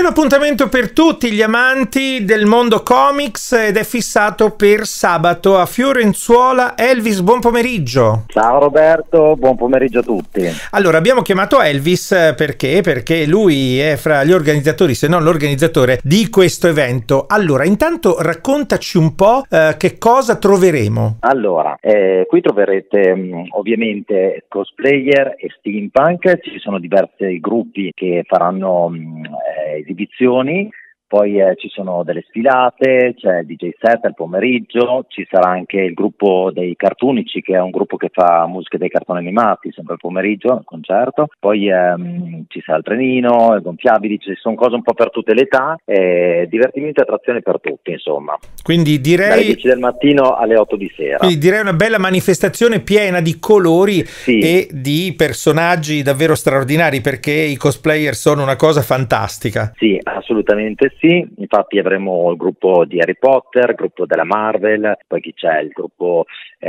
Primo appuntamento per tutti gli amanti del mondo comics ed è fissato per sabato a Fiorenzuola. Elvis, buon pomeriggio. Ciao Roberto, buon pomeriggio a tutti. Allora, abbiamo chiamato Elvis perché lui è fra gli organizzatori, se non l'organizzatore di questo evento. Allora, intanto raccontaci un po' che cosa troveremo. Allora, qui troverete ovviamente cosplayer e steampunk, ci sono diversi gruppi che faranno esibizioni, poi ci sono delle sfilate, c'è il DJ set al pomeriggio, ci sarà anche il gruppo dei Cartunici, che è un gruppo che fa musica dei cartoni animati, sempre al pomeriggio, al concerto, poi ci sarà il trenino, i gonfiabili, ci sono cose un po' per tutte le età, divertimento e attrazioni per tutti, insomma. Quindi direi dalle 10 del mattino alle 8 di sera. Quindi direi una bella manifestazione piena di colori e di personaggi davvero straordinari, perché i cosplayer sono una cosa fantastica. Sì, assolutamente sì, infatti avremo il gruppo di Harry Potter, il gruppo della Marvel, poi chi c'è? Il gruppo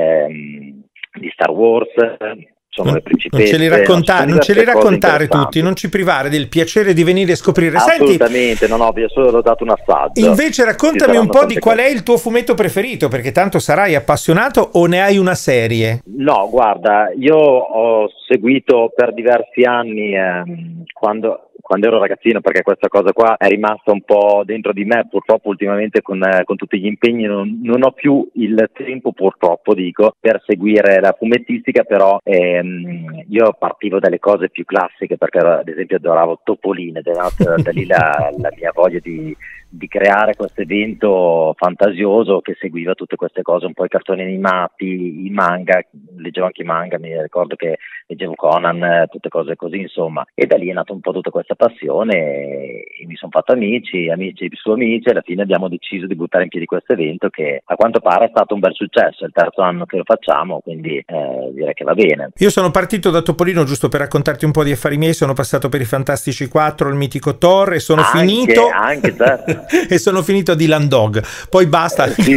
di Star Wars. Sono le principesse. Non ce li raccontare tutti, non ci privare del piacere di venire a scoprire. Assolutamente, no, vi ho solo dato un assaggio. Invece raccontami un po' di qual è il tuo fumetto preferito, perché tanto sarai appassionato, o ne hai una serie? No, guarda, io ho seguito per diversi anni quando ero ragazzino, perché questa cosa qua è rimasta un po' dentro di me, purtroppo ultimamente con tutti gli impegni non ho più il tempo, purtroppo dico, per seguire la fumettistica, però io partivo dalle cose più classiche, perché ad esempio adoravo Topolino, da lì la mia voglia di creare questo evento fantasioso che seguiva tutte queste cose, un po' i cartoni animati, i manga, leggevo anche i manga, mi ricordo che leggevo Conan, tutte cose così, insomma, e da lì è nata un po' tutta questa passione e mi sono fatto amici su amici, e alla fine abbiamo deciso di buttare in piedi questo evento che a quanto pare è stato un bel successo, è il terzo anno che lo facciamo, quindi direi che va bene. Io sono partito da Topolino, giusto per raccontarti un po' di affari miei, sono passato per i Fantastici 4, il mitico Thor, e sono finito certo. E sono finito a Dylan Dog, poi basta. Sì.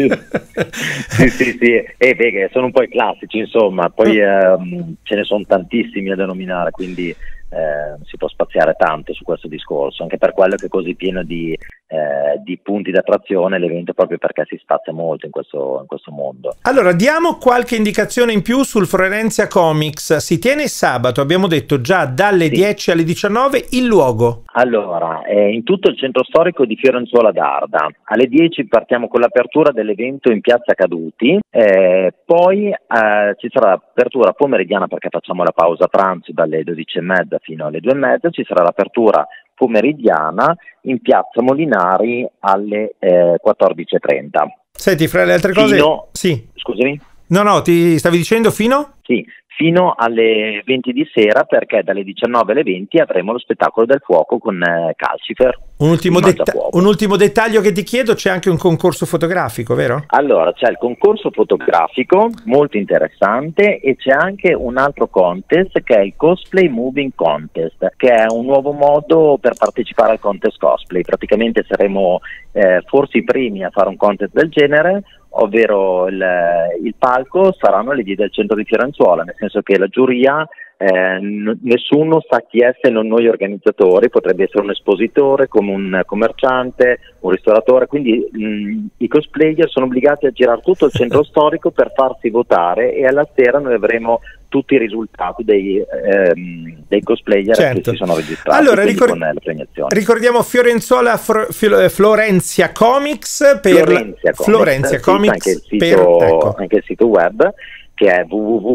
E beh, sono un po' i classici, insomma, poi ce ne sono tantissimi da nominare, quindi si può spaziare tanto su questo discorso, anche per quello che è così pieno di punti d'attrazione l'evento, proprio perché si spazia molto in questo mondo. Allora, diamo qualche indicazione in più sul Florencia Comics. Si tiene sabato, abbiamo detto, già dalle 10 alle 19, il luogo? Allora, in tutto il centro storico di Fiorenzuola d'Arda. Alle 10 partiamo con l'apertura dell'evento in Piazza Caduti, poi ci sarà l'apertura pomeridiana, perché facciamo la pausa pranzo dalle 12:30 fino alle 2:30, ci sarà l'apertura pomeridiana in Piazza Molinari alle 14:30. Senti, fra le altre cose... Sì. Scusami? No, ti stavi dicendo fino? Sì, fino alle 20 di sera, perché dalle 19 alle 20 avremo lo spettacolo del fuoco con Calcifer. Un ultimo dettaglio che ti chiedo: c'è anche un concorso fotografico, vero? Allora, c'è il concorso fotografico, molto interessante, e c'è anche un altro contest che è il Cosplay Moving Contest, che è un nuovo modo per partecipare al contest cosplay. Praticamente saremo forse i primi a fare un contest del genere, ovvero il palco saranno le vie del centro di Fiorenzuola, nel senso che la giuria nessuno sa chi è se non noi organizzatori, potrebbe essere un espositore, come un commerciante, un ristoratore, quindi i cosplayer sono obbligati a girare tutto il centro storico per farsi votare, e alla sera noi avremo tutti i risultati dei cosplayer che si sono registrati. Allora, con la premiazione. Ricordiamo Fiorenzuola Florencia Comics per Florencia Comics, anche il sito web, che è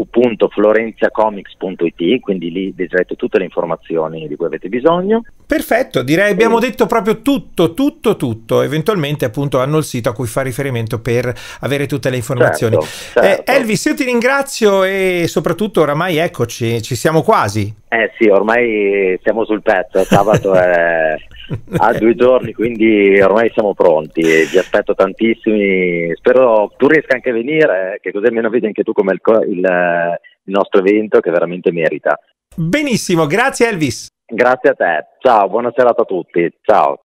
www.florenziacomics.it, quindi lì vedrete tutte le informazioni di cui avete bisogno. Perfetto, direi abbiamo detto proprio tutto. Eventualmente appunto hanno il sito a cui fa riferimento per avere tutte le informazioni. Certo. Elvis, io ti ringrazio, e soprattutto oramai eccoci, ci siamo quasi. Sì, ormai siamo sul pezzo, sabato è a 2 giorni, quindi ormai siamo pronti, vi aspetto tantissimi, spero tu riesca anche a venire, che così almeno vedi anche tu come il nostro evento, che veramente merita. Benissimo, grazie Elvis. Grazie a te, ciao, buona serata a tutti, ciao.